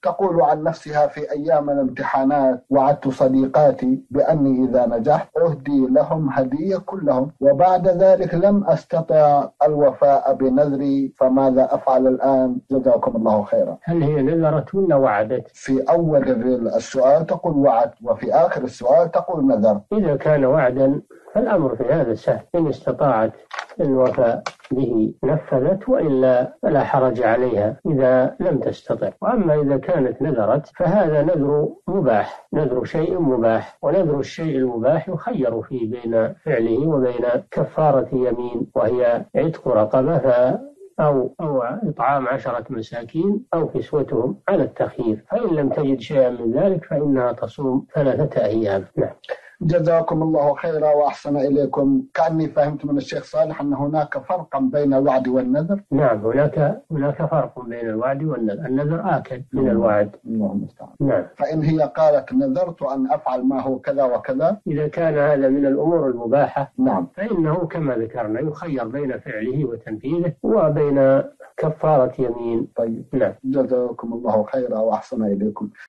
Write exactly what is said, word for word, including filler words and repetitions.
تقول عن نفسها في أيام الامتحانات: وعدت صديقاتي بأني إذا نجحت أهدي لهم هدية كلهم، وبعد ذلك لم أستطع الوفاء بنذري، فماذا أفعل الآن؟ جزاكم الله خيرا. هل هي نذرت ولا وعدت؟ في أول السؤال تقول وعدت، وفي آخر السؤال تقول نذرت. إذا كان وعدا فالأمر في هذا سهل، إن استطاعت الوفاء به نفذت، وإلا فلا حرج عليها إذا لم تستطع. وأما إذا كانت نذرت فهذا نذر مباح، نذر شيء مباح، ونذر الشيء المباح يخير فيه بين فعله وبين كفارة يمين وهي عتق رقبة أو أو إطعام عشرة مساكين أو كسوتهم على التخيير، فإن لم تجد شيئا من ذلك فإنها تصوم ثلاثة أيام. نعم. جزاكم الله خيرا وأحسن إليكم. كأني فهمت من الشيخ صالح أن هناك فرقا بين الوعد والنذر. نعم، هناك هناك فرق بين الوعد والنذر. النذر آكد من الوعد. نعم. فإن هي قالت نذرت أن أفعل ما هو كذا وكذا، إذا كان هذا من الأمور المباحة نعم فإنه كما ذكرنا يخير بين فعله وتنفيذه وبين كفارة يمين. طيب. نعم. جزاكم الله خيرا وأحسن إليكم.